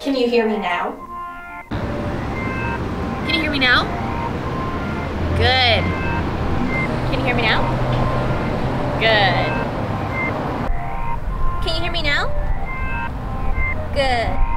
Can you hear me now? Can you hear me now? Good. Can you hear me now? Good. Can you hear me now? Good.